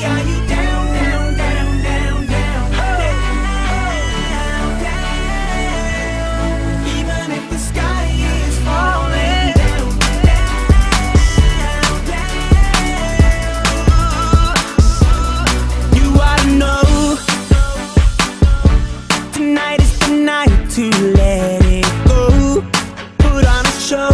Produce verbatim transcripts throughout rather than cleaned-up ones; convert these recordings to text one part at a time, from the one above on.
are you down, down, down, down, down, down, down? Even if the sky is falling down, down, down. You ought to know tonight is the night to let it go. Put on a show.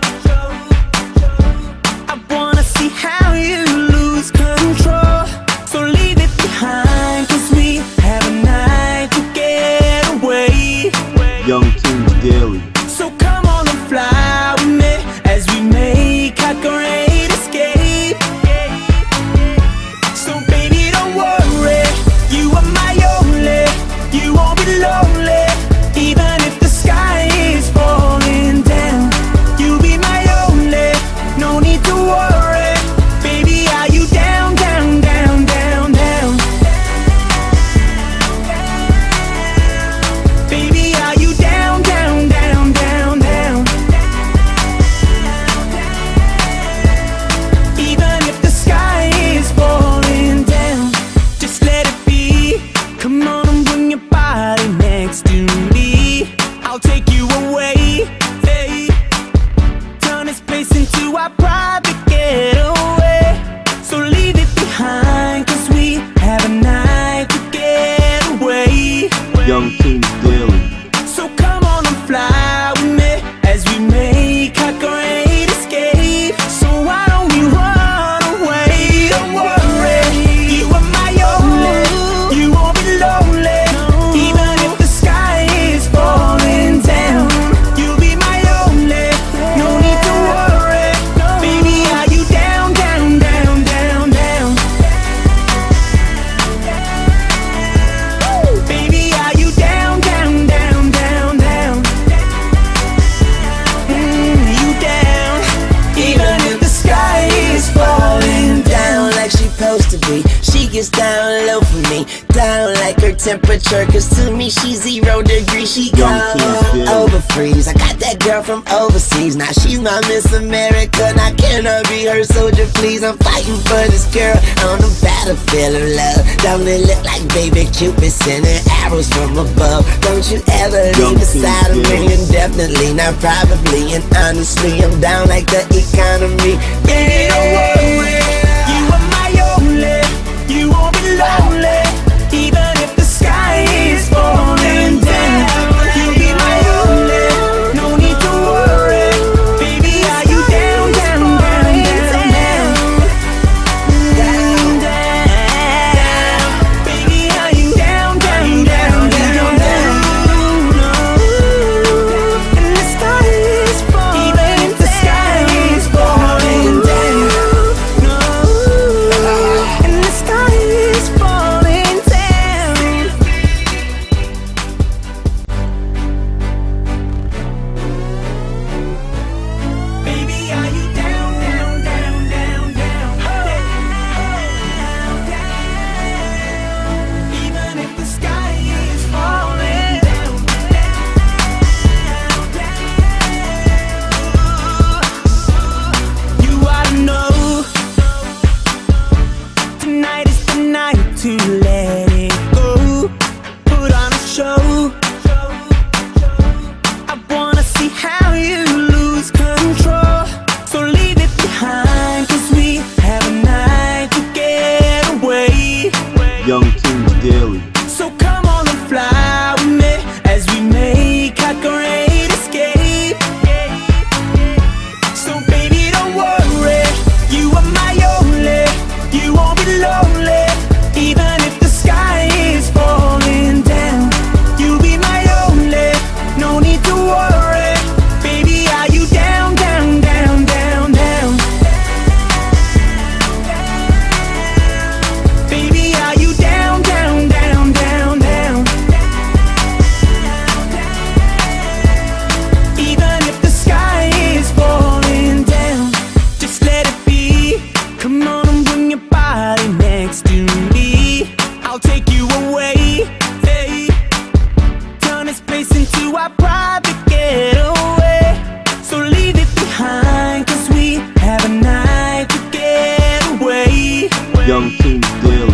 I wanna see how you lose control. So leave it behind, cause we have a night to get away. Young Tunes Daily. So come on and fly with me as we make our great escape. So baby, don't worry, you are my only. You won't be lonely, even if the sky is falling down. You'll be my only, no need to worry. Baby, are you down, down, down, down, down? Baby, are you down, down, down, down, down? Even if the sky is falling down, just let it be. Come on and bring your body next to me. I'll take you away, hey. Turn this place into our private getaway. So leave it behind, cause we have a night to get away. Young Tunes Daily. So come on and fly with me as we make our great escape. So why don't we run away? Don't worry, you are my only. You won't be lonely, even if the sky is falling down. You'll be my only, no need to worry. Baby, are you down, down, down, down, down? Baby, are you down, down, down, down, down? Mm, you down, even if the sky is falling down. Like she supposed to be. She gets down low for me, down like her temperature, cause to me she's zero degrees. She Young go Tunes Daily. over freeze. I got that girl from overseas, now she's my Miss America. Now can I be her soldier, please? I'm fighting for this girl on the battlefield of love. Don't it look like baby Cupid sending arrows from above? Don't you ever Young leave beside of Tunes me, Daily. indefinitely, not probably, and honestly I'm down like the economy. Baby, don't worry, you are my only. You won't be lonely, even if the sky is falling down. You'll be my only, no need to worry. Baby, are you down, down, down, down, down, down, down? Baby, are you down, down, down, down, down? And the sky is falling, even if the sky is falling down. And the sky is falling down. Baby, are you down, down, down, down, down, down, down? Even if the sky is falling down, down, down. You ought to know tonight is the night to let it go. Put on a show. I wanna see how you lose control. So leave it behind, cause we have a night to get away. Young Tunes Daily. So come on and fly with me as we make our great escape. So baby, don't worry, you are my only. You won't be lonely, even if the sky is falling down. You'll be my only, no need to worry. Baby, are you down, down, down, down, down? Baby, are you down, down, down, down, down? Even if the sky is falling down, just let it be. Come on and bring your body next to me. I'll take you away, hey. Turn this place into our private getaway. So leave it behind, cause we have a night to get away. Young Tunes Daily.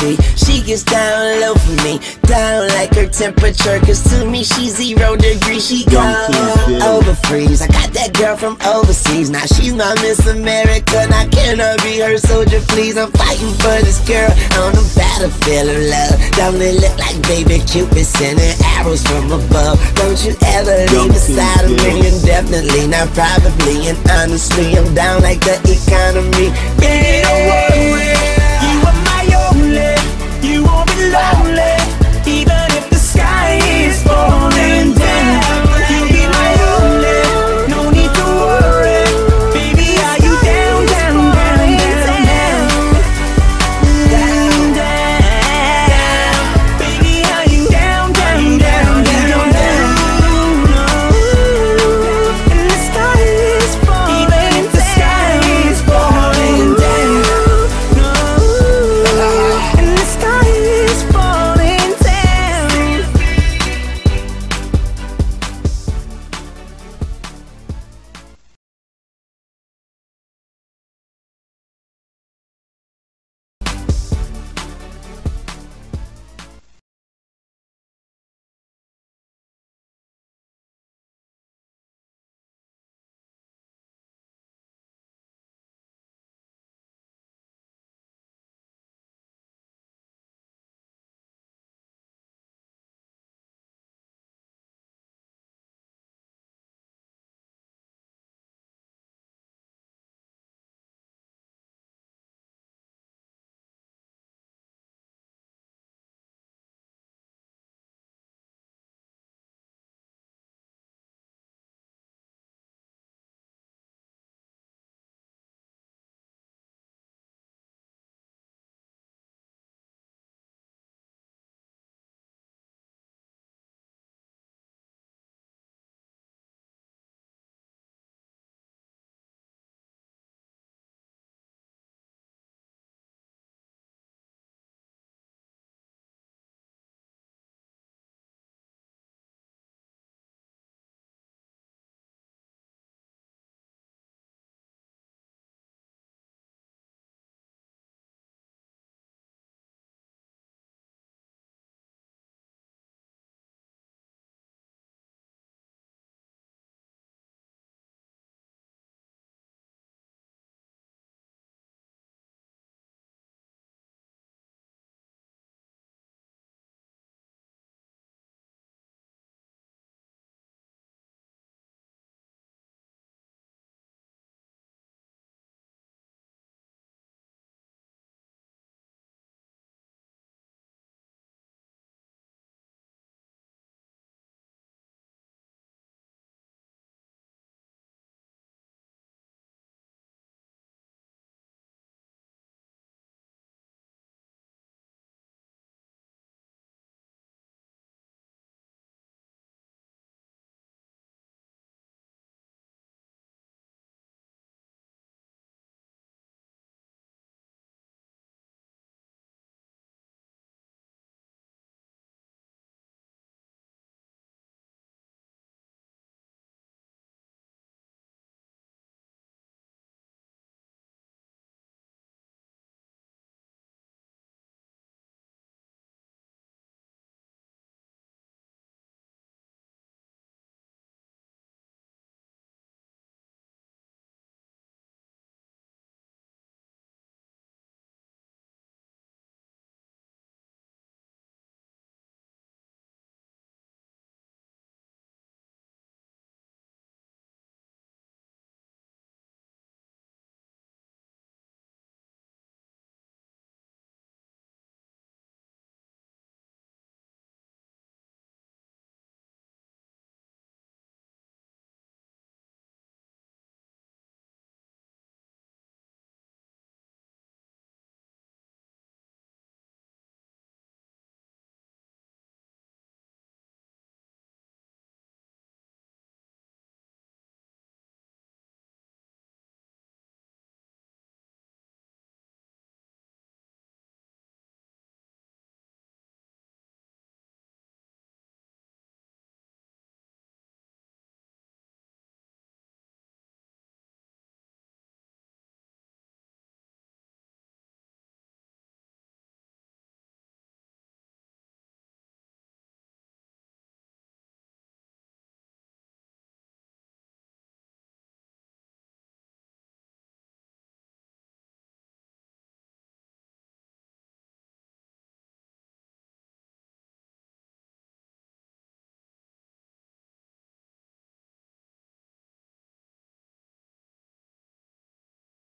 see. She gets down low for me, down like her temperature, cause to me she's zero degrees. She Young Kings gone Daily. over freeze. I got that girl from overseas, now she's my Miss America. Now can I be her soldier, please? I'm fighting for this girl on the battlefield of love. Don't it look like baby Cupid sending arrows from above? Don't you ever Young leave beside of Kings me, Daily. and definitely not probably, and honestly I'm down like the economy. Yeah, don't worry.